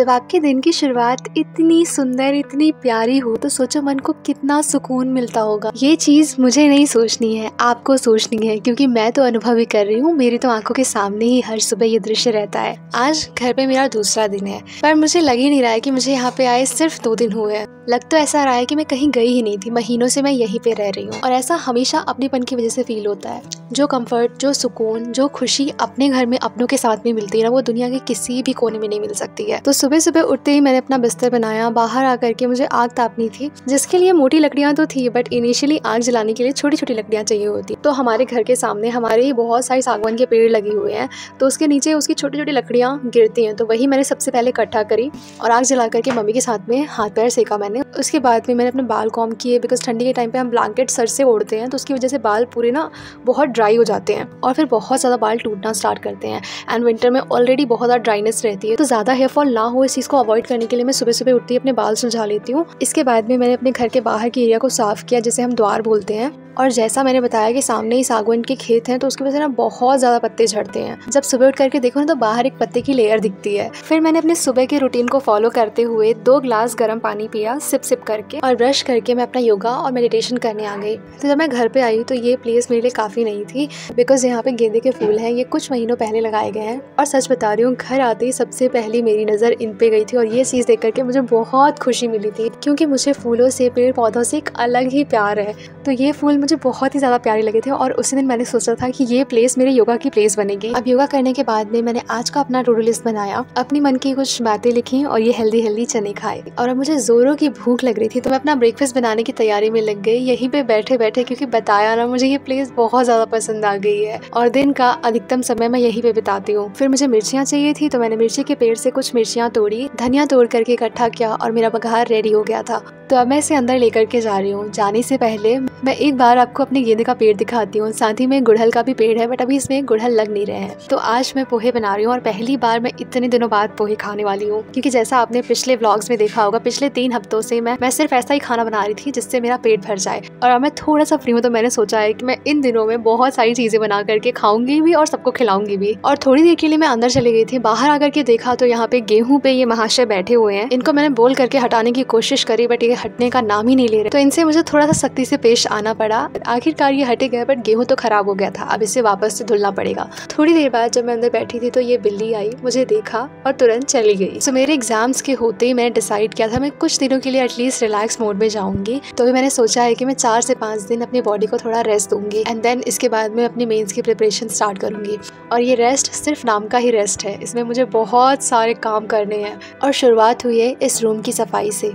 जब आपके दिन की शुरुआत इतनी सुंदर, इतनी प्यारी हो तो सोचो मन को कितना सुकून मिलता होगा। ये चीज़ मुझे नहीं सोचनी है, आपको सोचनी है, क्योंकि मैं तो अनुभव ही कर रही हूँ। मेरी तो आंखों के सामने ही हर सुबह ये दृश्य रहता है। आज घर पे मेरा दूसरा दिन है, पर मुझे लग ही नहीं रहा है कि मुझे यहाँ पे आए सिर्फ 2 दिन हुए हैं। लग तो ऐसा रहा है कि मैं कहीं गई ही नहीं थी, महीनों से मैं यहीं पे रह रही हूँ। और ऐसा हमेशा अपनेपन की वजह से फील होता है। जो कंफर्ट, जो सुकून, जो खुशी अपने घर में अपनों के साथ में मिलती है ना, वो दुनिया के किसी भी कोने में नहीं मिल सकती है। तो सुबह सुबह उठते ही मैंने अपना बिस्तर बनाया। बाहर आकर के मुझे आग तापनी थी, जिसके लिए मोटी लकड़ियां तो थी, बट इनिशियली आग जलाने के लिए छोटी छोटी लकड़ियां चाहिए होती। तो हमारे घर के सामने हमारे ही बहुत सारे सागवान के पेड़ लगे हुए हैं, तो उसके नीचे उसकी छोटी छोटी लकड़ियां गिरती हैं। तो वही मैंने सबसे पहले इकट्ठा करी और आग जला करके मम्मी के साथ में हाथ पैर सेका मैंने। उसके बाद में मैंने अपने बाल कॉम्ब किए, बिकॉज ठंडी के टाइम पे हम ब्लैंकेट सर से ओढ़ते हैं, तो उसकी वजह से बाल पूरे ना बहुत ड्राई हो जाते हैं और फिर बहुत ज़्यादा बाल टूटना स्टार्ट करते हैं। एंड विंटर में ऑलरेडी बहुत ज़्यादा ड्राइनेस रहती है, तो ज़्यादा हेयर फॉल ना हो इस चीज़ को अवॉइड करने के लिए मैं सुबह सुबह उठती अपने बाल सुलझा लेती हूँ। इसके बाद में मैंने अपने घर के बाहर के एरिया को साफ़ किया, जिसे हम द्वार बोलते हैं। और जैसा मैंने बताया कि सामने ही सागवान के खेत हैं, तो उसकी वजह से ना बहुत ज़्यादा पत्ते झड़ते हैं। जब सुबह उठ करके देखो ना तो बाहर एक पत्ते की लेयर दिखती है। फिर मैंने अपने सुबह के रूटीन को फॉलो करते हुए 2 गिलास गर्म पानी पिया सिप सिप करके, और ब्रश करके मैं अपना योगा और मेडिटेशन करने आ गई। तो जब मैं घर पे आई तो ये प्लेस मेरे लिए काफ़ी नई थी, बिकॉज यहाँ पे गेंदे के फूल हैं। ये कुछ महीनों पहले लगाए गए हैं, और सच बता रही हूँ, घर आते ही सबसे पहली मेरी नज़र इन पे गई थी। और ये चीज़ देख करके मुझे बहुत खुशी मिली थी, क्योंकि मुझे फूलों से, पेड़ पौधों से एक अलग ही प्यार है। तो ये फूल मुझे बहुत ही ज़्यादा प्यारे लगे थे, और उसी दिन मैंने सोचा था कि ये प्लेस मेरे योगा की प्लेस बनेगी। अब योगा करने के बाद में मैंने आज का अपना टू डू लिस्ट बनाया, अपनी मन की कुछ बातें लिखी और ये हेल्दी चने खाए। और अब मुझे जोरों की भूख लग रही थी, तो मैं अपना ब्रेकफास्ट बनाने की तैयारी में लग गई, यहीं पे बैठे बैठे, क्योंकि बताया ना, मुझे ये प्लेस बहुत ज़्यादा पसंद आ गई है और दिन का अधिकतम समय मैं यहीं पे बिताती हूँ। फिर मुझे मिर्चियाँ चाहिए थी, तो मैंने मिर्ची के पेड़ से कुछ मिर्चियाँ तोड़ी, धनिया तोड़ करके इकट्ठा किया और मेरा बघार रेडी हो गया था। तो अब मैं इसे अंदर लेकर के जा रही हूँ। जाने से पहले मैं एक बार आपको अपने गेंदे का पेड़ दिखाती हूँ, साथ ही में गुड़हल का भी पेड़ है, बट अभी इसमें गुड़हल लग नहीं रहे हैं। तो आज मैं पोहे बना रही हूँ, और पहली बार मैं इतने दिनों बाद पोहे खाने वाली हूँ, क्योंकि जैसा आपने पिछले व्लॉग्स में देखा होगा, पिछले 3 हफ्तों से मैं सिर्फ ऐसा ही खाना बना रही थी जिससे मेरा पेट भर जाए। और अब मैं थोड़ा सा फ्री हूँ, तो मैंने सोचा है कि मैं इन दिनों में बहुत सारी चीजें बना करके खाऊंगी भी और सबको खिलाऊंगी भी। और थोड़ी देर के लिए मैं अंदर चली गई थी। बाहर आकर के देखा तो यहाँ पे गेहूं पे ये महाशय बैठे हुए हैं। इनको मैंने बोल करके हटाने की कोशिश करी, बट ये हटने का नाम ही नहीं ले रहे, तो इनसे मुझे थोड़ा सा सख्ती से पेश आना पड़ा। आखिरकार ये हटे गए, बट गेहूं तो खराब हो गया था, अब इसे वापस से धुलना पड़ेगा। थोड़ी देर बाद जब मैं अंदर बैठी थी तो ये बिल्ली आई, मुझे देखा और तुरंत चली गई। सो मेरे एग्जाम्स के होते ही मैंने डिसाइड किया था मैं कुछ दिनों के लिए एटलीस्ट रिलैक्स मोड में जाऊंगी। तो भी मैंने सोचा है कि मैं 4 से 5 दिन अपनी बॉडी को थोड़ा रेस्ट दूंगी, एंड देन इसके बाद मैं अपनी मेंस की प्रिपरेशन स्टार्ट करूंगी। और ये रेस्ट सिर्फ नाम का ही रेस्ट है, इसमें मुझे बहुत सारे काम करने हैं। और शुरुआत हुई है इस रूम की सफाई से।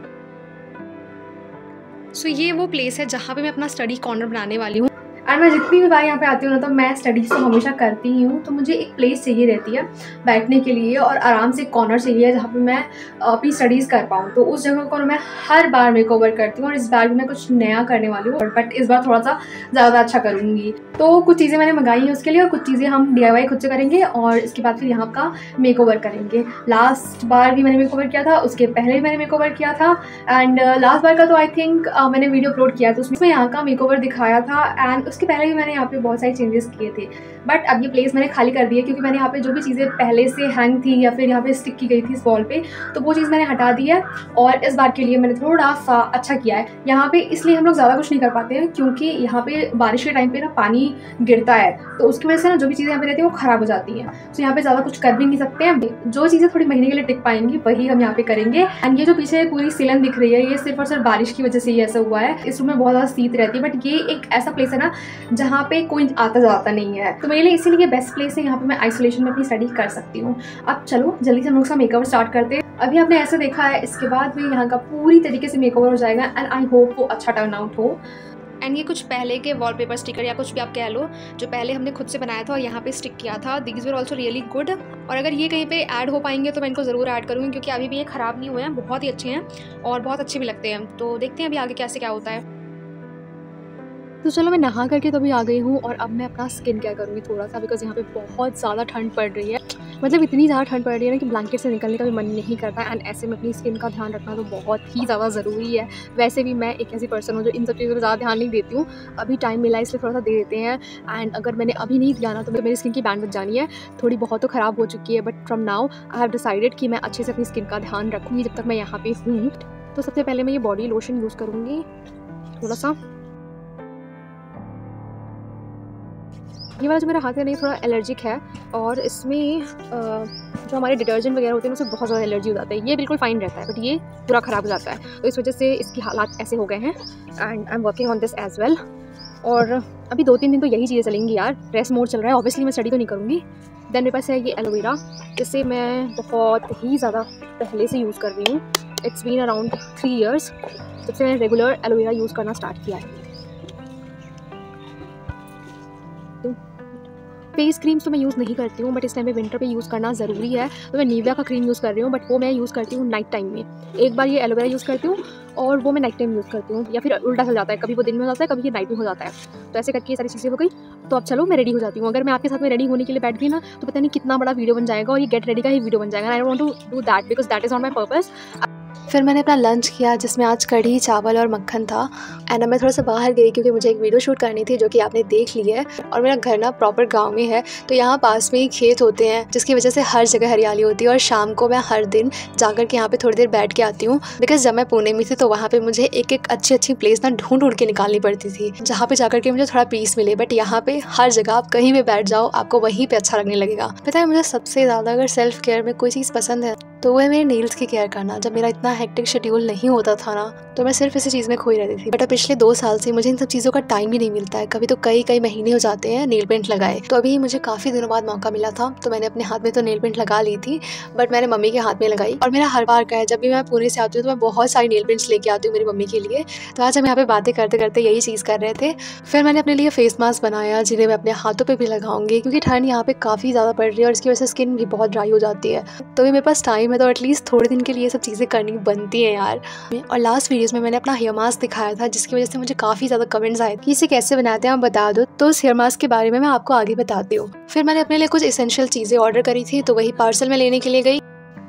सो ये वो प्लेस है जहाँ पे मैं अपना स्टडी कॉर्नर बनाने वाली हूँ। एंड मैं जितनी भी बार यहाँ पे आती हूँ ना, तो मैं स्टडीज़ तो हमेशा करती ही हूँ। तो मुझे एक प्लेस चाहिए रहती है बैठने के लिए, और आराम से एक कॉर्नर चाहिए जहाँ पे मैं अपनी स्टडीज़ कर पाऊँ। तो उस जगह को मैं हर बार मेकओवर करती हूँ, और इस बार भी मैं कुछ नया करने वाली हूँ, बट इस बार थोड़ा सा ज़्यादा अच्छा करूँगी। तो कुछ चीज़ें मैंने मंगाई हैं उसके लिए, और कुछ चीज़ें हम DIY खुद से करेंगे, और इसके बाद फिर यहाँ का मेकओवर करेंगे। लास्ट बार भी मैंने मेकओवर किया था, उसके पहले भी मैंने मेकओवर किया था, एंड लास्ट बार का तो आई थिंक मैंने वीडियो अपलोड किया था, उसमें यहाँ का मेकओवर दिखाया था। एंड उसके पहले भी मैंने यहाँ पे बहुत सारे चेंजेस किए थे, बट अब ये प्लेस मैंने खाली कर दी है, क्योंकि मैंने यहाँ पे जो भी चीज़ें पहले से हैंग थी या फिर यहाँ पे स्टिक की गई थी इस वॉल पे, तो वो चीज़ मैंने हटा दी है। और इस बार के लिए मैंने थोड़ा सा अच्छा किया है यहाँ पे। इसलिए हम लोग ज़्यादा कुछ नहीं कर पाते हैं, क्योंकि यहाँ पे बारिश के टाइम पे ना पानी गिरता है, तो उसकी वजह से ना जो भी चीज़ें यहाँ पे रहती हैं वो ख़राब हो जाती हैं। तो यहाँ पे ज़्यादा कुछ कर भी नहीं सकते हैं। जो चीज़ें थोड़ी महीने के लिए टिक पाएंगी वही हम यहाँ पे करेंगे। एंड ये जो पीछे पूरी सीलन दिख रही है, ये सिर्फ और सिर्फ बारिश की वजह से ही ऐसा हुआ है। इस रूम में बहुत ज़्यादा शीत रहती है, बट ये एक ऐसा प्लेस है ना जहाँ पे कोई आता जाता नहीं है, तो मेरे लिए इसीलिए बेस्ट प्लेस है। यहाँ पे मैं आइसोलेशन में अपनी स्टडी कर सकती हूँ। अब चलो जल्दी से हम लोग का मेकओवर स्टार्ट करते हैं। अभी आपने ऐसे देखा है, इसके बाद भी यहाँ का पूरी तरीके से मेकओवर हो जाएगा, एंड आई होप वो अच्छा टर्न आउट हो। एंड ये कुछ पहले के वॉलपेपर स्टिकर या कुछ भी आप कह लो, जो पहले हमने खुद से बनाया था और यहाँ पे स्टिक किया था, these were also really good. और अगर ये कहीं पे ऐड हो पाएंगे तो मैं इनको ज़रूर ऐड करूँगी, क्योंकि अभी भी ये ख़राब नहीं हुए हैं, बहुत ही अच्छे हैं और बहुत अच्छे भी लगते हैं। तो देखते हैं अभी आगे कैसे क्या होता है। तो चलो मैं नहा करके तो अभी आ गई हूँ, और अब मैं अपना स्किन केयर करूँगी थोड़ा सा, बिकॉज यहाँ पे बहुत ज़्यादा ठंड पड़ रही है। मतलब इतनी ज़्यादा ठंड पड़ रही है ना कि ब्लैंकेट से निकलने का भी मन नहीं करता है। एंड ऐसे में अपनी स्किन का ध्यान रखना तो बहुत ही ज़्यादा ज़रूरी है। वैसे भी मैं एक ऐसी पर्सन हूँ जो इन सब चीज़ों पर ज़्यादा ध्यान नहीं देती हूँ। अभी टाइम मिला इसलिए थोड़ा सा दे देते हैं। एंड अगर मैंने अभी नहीं दिया ना तो मेरी स्किन की बैंड बच जानी है। थोड़ी बहुत तो ख़राब हो चुकी है, but from now I have decided कि मैं अच्छे से अपनी स्किन का ध्यान रखूँगी जब तक मैं यहाँ पे हूँ। तो सबसे पहले मैं ये बॉडी लोशन यूज़ करूँगी थोड़ा सा। ये वाला जो मेरा हाथ है नहीं थोड़ा एलर्जिक है, और इसमें जो हमारे डिटर्जेंट वगैरह होते हैं उससे बहुत ज़्यादा एलर्जी हो जाता है। ये बिल्कुल फ़ाइन रहता है, बट ये पूरा ख़राब हो जाता है, तो इस वजह से इसकी हालात ऐसे हो गए हैं। And I am working on this as well. और अभी 2-3 दिन तो यही चीज़ें चलेंगी यार। रेस्ट मोड चल रहा है, ऑब्वियसली मैं स्टडी तो नहीं करूँगी। देन मेरे पास है ये एलोवेरा, जिससे मैं बहुत ही ज़्यादा पहले से यूज़ कर रही हूँ। इट्स बीन अराउंड 3 years जब से मैंने रेगुलर एलोवेरा यूज़ करना स्टार्ट किया है। फेस क्रीम्स तो मैं यूज़ नहीं करती हूँ, बट इस टाइम पे विंटर पे यूज़ करना ज़रूरी है, तो मैं निविया का क्रीम यूज़ कर रही हूँ, बट वो मैं यूज़ करती हूँ नाइट टाइम में। एक बार ये एलोवेरा यूज़ करती हूँ और वो मैं नाइट टाइम यूज़ करती हूँ, या फिर उल्टा चल जाता है, कभी वो दिन में हो जाता है, कभी ये नाइट में हो जाता है। तो ऐसे करके ये सारी चीज़ें हो गई। तो अब चलो मैं रेडी हो जाती हूँ। अगर मैं आपके साथ में रेडी होने के लिए बैठ गई ना तो पता नहीं कितना बड़ा वीडियो बन जाएगा, और ये गेट रेडी का ही वीडियो बन जाएगा। I don't want to do that because that is not my purpose. फिर मैंने अपना लंच किया, जिसमें आज कढ़ी चावल और मक्खन था। एंड मैं थोड़ा सा बाहर गई क्योंकि मुझे एक वीडियो शूट करनी थी, जो कि आपने देख ली है। और मेरा घर ना प्रॉपर गांव में है, तो यहाँ पास में ही खेत होते हैं, जिसकी वजह से हर जगह हरियाली होती है। और शाम को मैं हर दिन जाकर के यहाँ पे थोड़ी देर बैठ के आती हूँ, बिकॉज जब मैं पुणे में थी तो वहाँ पे मुझे एक एक अच्छी प्लेस ना ढूंढ के निकालनी पड़ती थी, जहाँ पे जाकर के मुझे थोड़ा पीस मिले। बट यहाँ पे हर जगह आप कहीं भी बैठ जाओ, आपको वहीं पे अच्छा लगने लगेगा। पता है, मुझे सबसे ज़्यादा अगर सेल्फ केयर में कोई चीज़ पसंद है तो वो है मेरे नेल्स की केयर करना। जब मेरा इतना हेक्टिक शेड्यूल नहीं होता था ना, तो मैं सिर्फ इसी चीज़ में खोई रहती थी। बट अब पिछले 2 साल से मुझे इन सब चीज़ों का टाइम ही नहीं मिलता है। कभी तो कई महीने हो जाते हैं नेल पेंट लगाए। तो अभी मुझे काफ़ी दिनों बाद मौका मिला था, तो मैंने अपने हाथ में तो नेल पेंट लगा ली थी, बट मैंने मम्मी के हाथ में लगाई। और मेरा हर बार का है, जब भी मैं पुणे से आती हूँ तो मैं बहुत सारी नेल पेंट्स लेके आती हूँ मेरी मम्मी के लिए। तो आज हम यहाँ पे बातें करते करते यही चीज़ कर रहे थे। फिर मैंने अपने लिए फेस मास्क बनाया, जिन्हें मैं अपने हाथों पर भी लगाऊंगी, क्योंकि ठंड यहाँ पे काफ़ी ज़्यादा पड़ रही है और इसकी वजह से स्किन भी बहुत ड्राई हो जाती है। तो भी मेरे पास टाइम है, तो एटलीस्ट थोड़े दिन के लिए सब चीज़ें करनी बनती हैं यार। और लास्ट वीडियोस में मैंने अपना हेयर मास्क दिखाया था, जिसकी वजह से मुझे काफ़ी ज़्यादा कमेंट्स आए कि इसे कैसे बनाते हैं आप बता दो। तो उस हेयर मास्क के बारे में मैं आपको आगे बताती हूँ। फिर मैंने अपने लिए कुछ एसेंशियल चीज़ें ऑर्डर करी थी, तो वही पार्सल में लेने के लिए गई।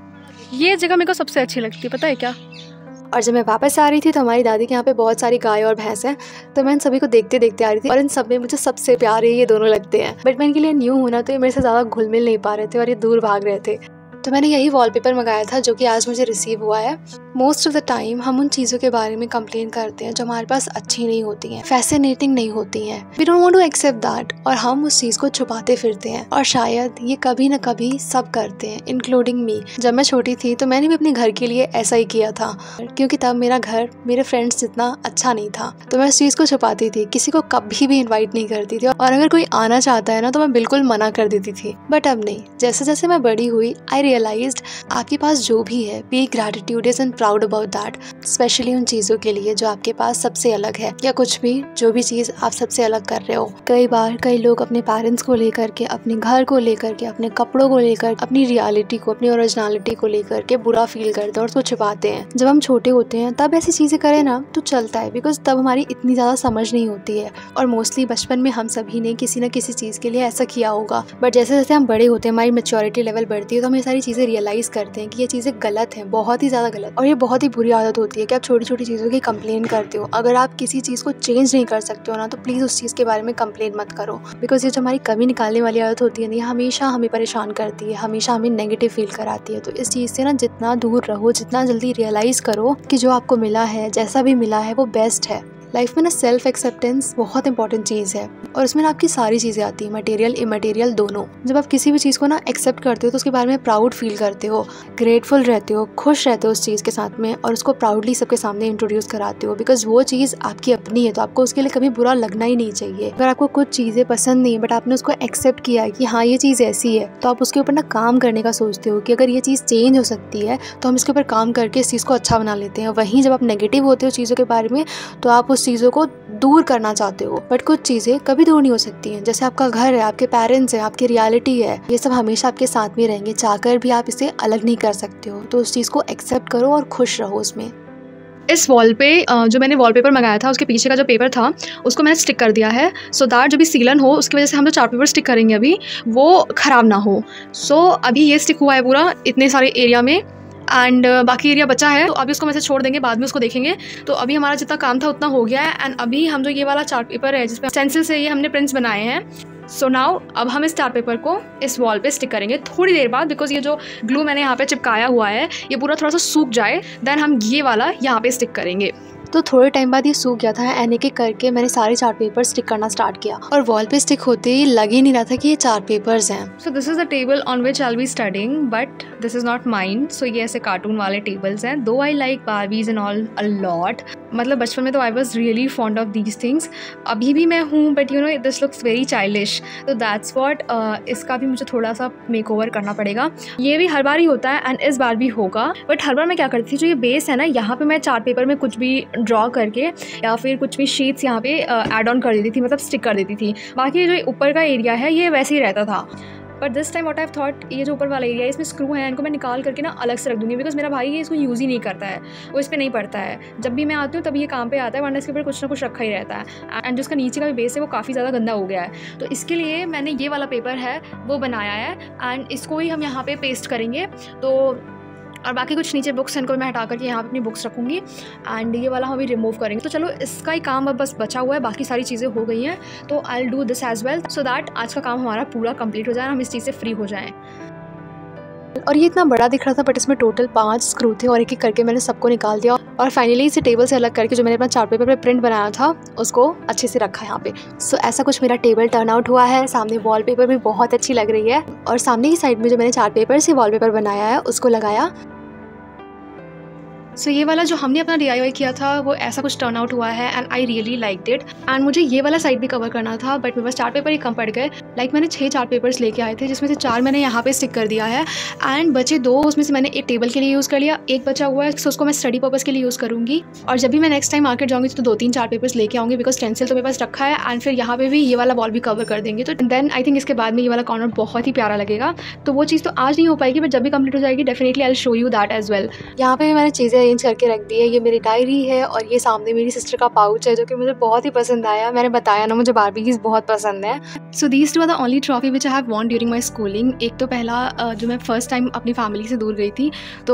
ये जगह मेरे को सबसे अच्छी लगती है, पता है क्या? और जब मैं वापस आ रही थी तो हमारी दादी के यहाँ पे बहुत सारी गाय और भैंस हैं, तो मैं इन सभी को देखते देखते आ रही थी। और इन सब में मुझे सबसे प्यारे ये दोनों लगते हैं, बट मैं इनके लिए न्यू हूँ ना, तो ये मेरे से ज़्यादा घुल मिल नहीं पा रहे थे और ये दूर भाग रहे थे। तो मैंने यही वॉलपेपर मंगाया था, जो कि आज मुझे रिसीव हुआ है। मोस्ट ऑफ द टाइम हम उन चीज़ों के बारे में कंप्लेन करते हैं जो हमारे पास अच्छी नहीं होती हैं, फैसिनेटिंग नहीं होती हैं। We don't want to accept that, और हम उस चीज़ को छुपाते फिरते हैं। और शायद ये कभी न कभी सब करते हैं, इंक्लूडिंग मी। जब मैं छोटी थी तो मैंने भी अपने घर के लिए ऐसा ही किया था, क्योंकि तब मेरा घर मेरे फ्रेंड्स जितना अच्छा नहीं था, तो मैं उस चीज़ को छुपाती थी, किसी को कभी भी इन्वाइट नहीं करती थी। और अगर कोई आना चाहता है ना तो मैं बिल्कुल मना कर देती थी। बट अब नहीं, जैसे जैसे मैं बड़ी हुई, आई रियलाइज्ड आपके पास जो भी है, be gratitudious and proud about that, specially उन चीज़ों के लिए जो आपके पास सबसे अलग है, या कुछ भी जो भी चीज़ आप सबसे अलग कर रहे हो। कई बार कई लोग अपने पेरेंट्स को लेकर के, अपने घर को लेकर के, अपने कपड़ों को लेकर, अपनी रियलिटी को, अपनी ओरिजिनलिटी को लेकर के बुरा फील करते हैं और उसको छुपाते हैं। जब हम छोटे होते हैं तब ऐसी चीज़ें करें ना तो चलता है, बिकॉज तब हमारी इतनी ज़्यादा समझ नहीं होती है। और मोस्टली बचपन में हम सभी ने किसी न किसी चीज़ के लिए ऐसा किया होगा। बट जैसे जैसे हम बड़े होते हैं, हमारी मैच्योरिटी लेवल बढ़ती है, तो हम ये सारी चीज़ें रियलाइज़ करते हैं कि ये चीज़ें गलत हैं, बहुत ही ज़्यादा गलत। और ये बहुत ही बुरी आदत होती है कि आप छोटी छोटी चीज़ों की कंप्लेन करते हो। अगर आप किसी चीज़ को चेंज नहीं कर सकते हो ना, तो प्लीज़ उस चीज़ के बारे में कंप्लेन मत करो, बिकॉज ये जो हमारी कमी निकालने वाली आदत होती है ना, ये हमेशा हमें परेशान करती है, हमेशा हमें नेगेटिव फील कराती है। तो इस चीज़ से ना जितना दूर रहो, जितना जल्दी रियलाइज़ करो कि जो आपको मिला है, जैसा भी मिला है, वो बेस्ट है। लाइफ में ना सेल्फ एक्सेप्टेंस बहुत इंपॉर्टेंट चीज़ है, और उसमें ना आपकी सारी चीज़ें आती हैं, मटेरियल इमटेरियल दोनों। जब आप किसी भी चीज़ को ना एक्सेप्ट करते हो तो उसके बारे में प्राउड फील करते हो, ग्रेटफुल रहते हो, खुश रहते हो उस चीज़ के साथ में, और उसको प्राउडली सबके सामने इंट्रोड्यूस कराते हो, बिकॉज वो चीज़ आपकी अपनी है, तो आपको उसके लिए कभी बुरा लगना ही नहीं चाहिए। अगर आपको कुछ चीज़ें पसंद नहीं है बट आपने उसको एक्सेप्ट किया है कि हाँ ये चीज़ ऐसी है, तो आप उसके ऊपर ना काम करने का सोचते हो कि अगर ये चीज़ चेंज हो सकती है तो हम इसके ऊपर काम करके इस चीज़ को अच्छा बना लेते हैं। वहीं जब आप नेगेटिव होते हो चीज़ों के बारे में, तो आप उस चीज़ों को दूर करना चाहते हो। बट कुछ चीज़ें कभी दूर नहीं हो सकती हैं, जैसे आपका घर है, आपके पेरेंट्स हैं, आपकी रियलिटी है, ये सब हमेशा आपके साथ में रहेंगे, चाहकर भी आप इसे अलग नहीं कर सकते हो। तो उस चीज़ को एक्सेप्ट करो और खुश रहो उसमें। इस वॉल पे जो मैंने वॉलपेपर मंगाया था उसके पीछे का जो पेपर था उसको मैंने स्टिक कर दिया है, सो दैट जो भी सीलन हो उसकी वजह से हम जो चार्ट पेपर स्टिक करेंगे अभी वो ख़राब ना हो। सो अभी ये स्टिक हुआ है पूरा इतने सारे एरिया में, एंड बाकी एरिया बचा है, तो अभी उसको मैं से छोड़ देंगे, बाद में उसको देखेंगे। तो अभी हमारा जितना काम था उतना हो गया है। एंड अभी हम जो ये वाला चार्ट पेपर है जिसमें स्टेंसिल से ये हमने प्रिंट्स बनाए हैं, सो नाउ अब हम इस चार्ट पेपर को इस वॉल पे स्टिक करेंगे थोड़ी देर बाद, बिकॉज ये जो ग्लू मैंने यहाँ पे चिपकाया हुआ है ये पूरा थोड़ा सा सूख जाए, देन हम ये वाला यहाँ पे स्टिक करेंगे। तो थोड़े टाइम बाद ये सूख गया था एंड एक एक करके मैंने सारे चार्ट पेपर स्टिक करना स्टार्ट किया और वॉल पे स्टिक होते ही लग ही नहीं रहा था कि ये चार्ट पेपर्स हैं। So this is the table on which I will be studying, but this is not mine. So ये ऐसे कार्टून वाले टेबल्स हैं, though I like Barbies and all a lot. मतलब बचपन में तो I was really fond of these things, अभी भी मैं हूँ, but you know this looks very childish, तो दैट्स वॉट। इसका भी मुझे थोड़ा सा मेक ओवर करना पड़ेगा। ये भी हर बार ही होता है एंड इस बार भी होगा, बट हर बार मैं क्या करती थी, जो ये बेस है ना यहाँ पे मैं चार्ट पेपर में कुछ भी ड्रॉ करके या फिर कुछ भी शीट्स यहाँ पे ऐड ऑन कर देती थी, मतलब स्टिक कर देती थी। बाकी जो ऊपर का एरिया है ये वैसे ही रहता था, but this time what I thought, ये जो ऊपर वाला एरिया है इसमें स्क्रू है, इनको मैं निकाल करके ना अलग से रख दूँगी, बिकॉज मेरा भाई ये इसको यूज़ ही नहीं करता है, वो इस पर नहीं पड़ता है। जब भी मैं आती हूँ तभी ये काम पे आता है, वरना इसके ऊपर कुछ ना कुछ रखा ही रहता है। एंड जिसका नीचे का भी बेस है वो काफ़ी ज़्यादा गंदा हो गया है, तो इसके लिए मैंने ये वाला पेपर है वो बनाया है एंड इसको ही हम यहाँ पे पेस्ट करेंगे। तो और बाकी कुछ नीचे बुक्स हैं इनको मैं हटा करके यहाँ पे अपनी बुक्स रखूँगी एंड ये वाला हम भी रिमूव करेंगे। तो चलो इसका ही काम अब बस बचा हुआ है, बाकी सारी चीज़ें हो गई हैं, तो I will do this as well, so that आज का काम हमारा पूरा कंप्लीट हो जाए, हम इस चीज़ से फ्री हो जाएँ। और ये इतना बड़ा दिख रहा था बट इसमें टोटल 5 स्क्रू थे और एक एक करके मैंने सबको निकाल दिया और फाइनली इसे टेबल से अलग करके जो मैंने अपना चार्ट पेपर पे प्रिंट बनाया था उसको अच्छे से रखा यहाँ पे। सो ऐसा कुछ मेरा टेबल टर्न आउट हुआ है। सामने वॉलपेपर भी बहुत अच्छी लग रही है और सामने की साइड में जो मैंने चार्ट पेपर से वॉलपेपर बनाया है उसको लगाया। सो ये वाला जो हमने अपना DIY किया था वो ऐसा कुछ टर्न आउट हुआ है and I really like it. And मुझे ये वाला साइड भी कवर करना था बट मेरे पास चार्ट पेपर ही कम पड़ गए। लाइक मैंने 6 चार्ट पेपर्स लेके आए थे जिसमें से 4 मैंने यहाँ पे स्टिक कर दिया है एंड बचे 2 उसमें से मैंने एक टेबल के लिए यूज़ कर लिया, एक बचा हुआ है सो उसको मैं स्टडी पर्पज़ के लिए यूज़ करूँगी। और जब भी मैं नेक्स्ट टाइम मार्केट जाऊँगी तो 2-3 चार्ट पेपर्स लेके आऊँगी, बिकॉज पेंसिल तो मेरे पास रखा है एंड फिर यहाँ पे भी ये वाला वॉल भी कवर कर देंगे। तो देन आई थिंक इसके बाद में ये वाला कॉर्नर बहुत ही प्यारा लगेगा। तो वो चीज़ तो आज नहीं हो पाएगी बट जब भी कंप्लीट हो जाएगी definitely I will show you that as well. यहाँ पे मैंने चीज़ें अरेंज करके रख दी है। ये मेरी डायरी है और ये सामने मेरी सिस्टर का पाउच है जो कि मुझे बहुत ही पसंद आया। मैंने बताया ना मुझे बारबीज बहुत पसंद है। So these two are the only trophy which I have won during my schooling. एक तो पहला जो मैं फर्स्ट टाइम अपनी फैमिली से दूर गई थी तो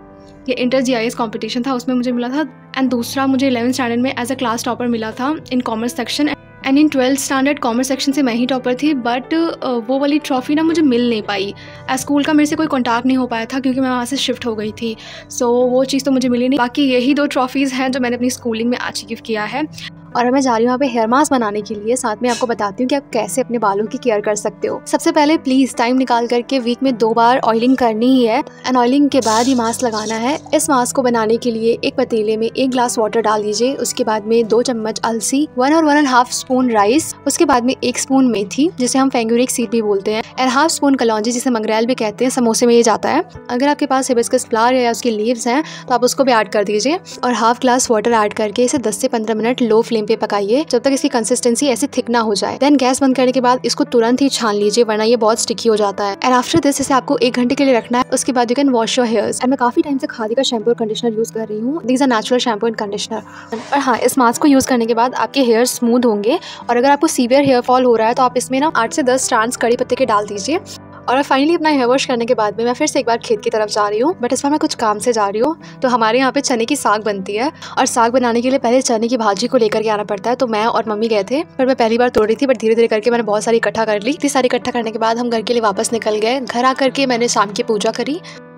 ये इंटर GIS कॉम्पिटिशन था, उसमें मुझे मिला था। एंड दूसरा मुझे 11th स्टैंडर्ड में एज अ क्लास टॉपर मिला था in commerce section and in 12th standard commerce section से मैं ही टॉपर थी। बट वो वाली ट्रॉफ़ी ना मुझे मिल नहीं पाई। स्कूल का मेरे से कोई कॉन्टैक्ट नहीं हो पाया था क्योंकि मैं वहाँ से शिफ्ट हो गई थी। सो वो चीज़ तो मुझे मिली नहीं। बाकी यही 2 ट्रॉफ़ीज़ हैं जो मैंने अपनी स्कूलिंग में अचीव किया है। और मैं जा रही हूँ यहाँ पे हेयर मास्क बनाने के लिए। साथ में आपको बताती हूँ कि आप कैसे अपने बालों की केयर कर सकते हो। सबसे पहले प्लीज़ टाइम निकाल करके वीक में 2 बार ऑयलिंग करनी ही है एंड ऑयलिंग के बाद ही मास्क लगाना है। इस मास्क को बनाने के लिए एक पतीले में 1 ग्लास वाटर डाल दीजिए, उसके बाद में 2 चम्मच अलसी, 1 और 1.5 स्पून राइस, उसके बाद में 1 स्पून मेथी जिसे हम फेंगुरिक सीड भी बोलते हैं एंड 1/2 स्पून कलौंजी जिसे मंगरेल भी कहते हैं, समोसे में ये जाता है। अगर आपके पास हिबिस्कस फ्लावर या उसकी लीव्स हैं तो आप उसको भी ऐड कर दीजिए और 1/2 ग्लास वाटर ऐड करके इसे 10 से 15 मिनट लो फ्लेम पे पकाइए जब तक इसकी कंसिस्टेंसी ऐसी थिक ना हो जाए। देन गैस बंद करने के बाद इसको तुरंत ही छान लीजिए वरना ये बहुत स्टिकी हो जाता है। एंड आफ्टर दिस इसे आपको 1 घंटे के लिए रखना है। उसके बाद you can wash your hairs. And मैं काफी टाइम से खादी का शैम्पू और कंडीशनर यूज कर रही हूँ। These are natural shampoo and conditioner. और हाँ, इस मास्क को यूज करने के बाद आपके हेयर स्मूथ होंगे और अगर आपको सीवियर हेयर फॉल हो रहा है तो आप इसमें ना 8 से 10 स्ट्रैंड्स कड़ी पत्ते के डाल दीजिए। और फाइनली अपना हेयर वॉश करने के बाद में मैं फिर से एक बार खेत की तरफ जा रही हूँ, बट इस बार मैं कुछ काम से जा रही हूँ। तो हमारे यहाँ पे चने की साग बनती है और साग बनाने के लिए पहले चने की भाजी को लेकर के आना पड़ता है। तो मैं और मम्मी गए थे, पर मैं पहली बार तोड़ रही थी, बट धीरे धीरे करके मैंने बहुत सारी इकट्ठा कर ली। इतनी सारी इकट्ठा करने के बाद हम घर के लिए वापस निकल गए। घर आकर के मैंने शाम की पूजा करी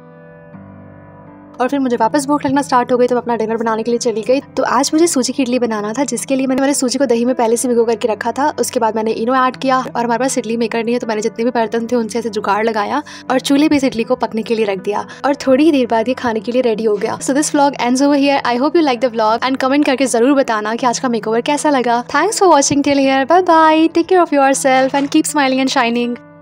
और फिर मुझे वापस भूख लगना स्टार्ट हो गई तो मैं अपना डिनर बनाने के लिए चली गई। तो आज मुझे सूजी की इडली बनाना था जिसके लिए मैंने सूजी को दही में पहले से भिगो करके रखा था। उसके बाद मैंने इनो ऐड किया और हमारे पास इडली मेकर नहीं है तो मैंने जितने भी बर्तन थे उनसे ऐसे जुगाड़ लगाया और चूल्हे पे इस इडली को पकने के लिए रख दिया और थोड़ी ही देर बाद ये खाने के लिए रेडी हो गया। So this vlog ends over here. I hope you like the vlog and comment करके जरूर बताना कि आज का मेकओवर कैसा लगा। Thanks for watching till here. Bye bye, take care of yourself and keep smiling and shining.